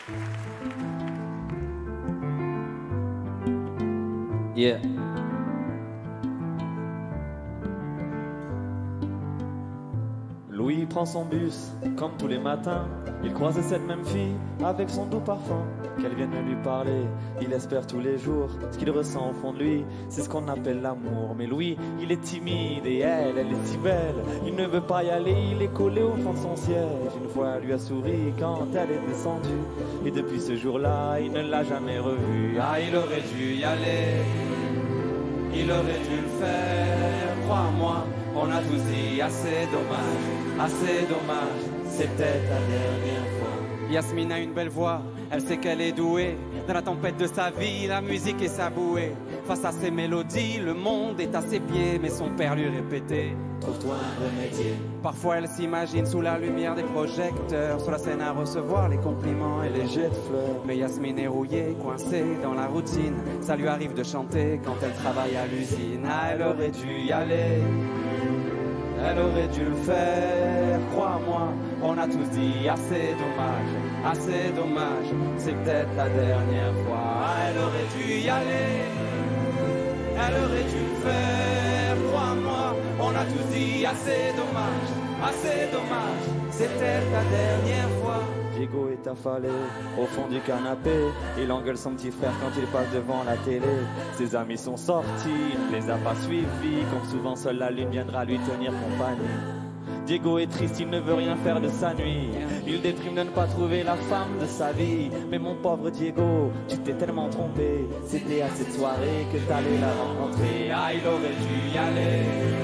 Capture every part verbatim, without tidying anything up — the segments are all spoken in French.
Yeah. Louis prend son bus, comme tous les matins. Il croise cette même fille avec son doux parfum. Qu'elle vienne lui parler, il espère tous les jours. Ce qu'il ressent au fond de lui, c'est ce qu'on appelle l'amour. Mais Louis, il est timide et elle, elle est si belle. Il ne veut pas y aller, il est collé au fond de son siège. Une fois, elle lui a souri quand elle est descendue. Et depuis ce jour-là, il ne l'a jamais revue. Ah, il aurait dû y aller, il aurait dû le faire, crois-moi. On a tous dit assez dommage, assez dommage, c'est peut-être la dernière fois. Yasmine a une belle voix, elle sait qu'elle est douée. Dans la tempête de sa vie, la musique est sa bouée. Face à ses mélodies, le monde est à ses pieds. Mais son père lui répétait, trouve-toi un métier. Parfois elle s'imagine sous la lumière des projecteurs, sur la scène à recevoir les compliments et les jets de fleurs. Mais Yasmine est rouillée, coincée dans la routine. Ça lui arrive de chanter quand elle travaille à l'usine. Ah, elle aurait dû y aller, elle aurait dû le faire, crois-moi. On a tous dit assez dommage, assez dommage, c'est peut-être la dernière fois. Ah, elle aurait dû y aller, elle aurait dû le faire, crois-moi. On a tous dit assez dommage, assez dommage, c'est peut-être la dernière fois. Diego est affalé au fond du canapé. Il engueule son petit frère quand il passe devant la télé. Ses amis sont sortis, il ne les a pas suivis. Comme souvent seule la lune viendra lui tenir compagnie. Diego est triste, il ne veut rien faire de sa nuit. Il déprime de ne pas trouver la femme de sa vie. Mais mon pauvre Diego, tu t'es tellement trompé. C'était à cette soirée que t'allais la rencontrer. Ah, il aurait dû y aller,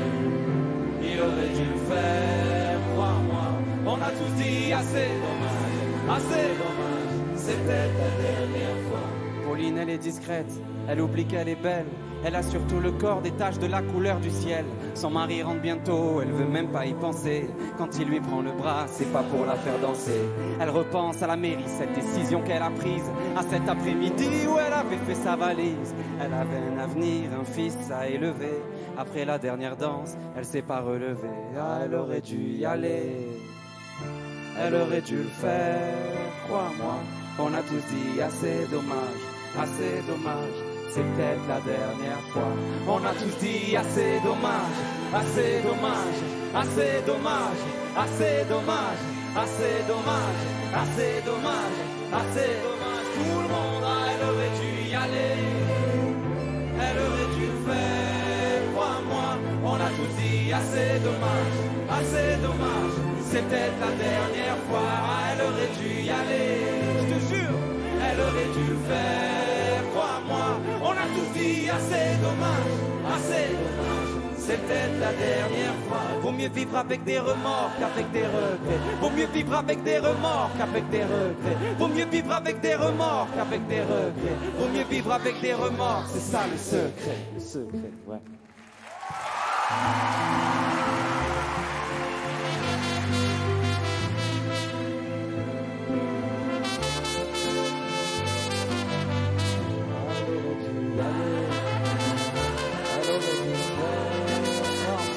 il aurait dû le faire, crois-moi. On a tous dit assez dommage, assez dommage, c'est peut-être la dernière fois. Pauline, elle est discrète, elle oublie qu'elle est belle. Elle a surtout le corps des taches de la couleur du ciel. Son mari rentre bientôt, elle veut même pas y penser. Quand il lui prend le bras, c'est pas pour la faire danser. Elle repense à la mairie, cette décision qu'elle a prise, à cet après-midi où elle avait fait sa valise. Elle avait un avenir, un fils à élever. Après la dernière danse, elle s'est pas relevée. Ah, elle aurait dû y aller, elle aurait dû le faire, crois-moi. On a tous dit assez dommage, assez dommage, c'est peut-être la dernière fois. On a tous dit assez dommage, assez dommage, assez dommage, assez dommage, assez dommage, assez dommage, assez dommage. Tout le monde, ah, elle aurait dû y aller, elle aurait dû le faire, crois-moi. On a tous dit assez dommage, assez dommage, c'est peut-être la dernière fois. Ah, elle aurait dû y aller, je te jure, elle aurait dû le faire, crois-moi. On a tous dit assez dommage, assez dommage, c'est peut-être la dernière fois. Vaut mieux vivre avec des remords qu'avec des regrets. Vaut mieux vivre avec des remords qu'avec des regrets. Vaut mieux vivre avec des remords qu'avec des regrets. Vaut mieux vivre avec des remords, c'est ça le secret. Le secret, ouais.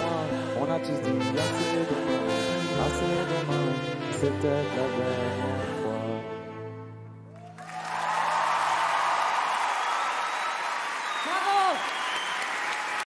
On a tous dit assez dommage, assez dommage, c'est peut-être la dernière.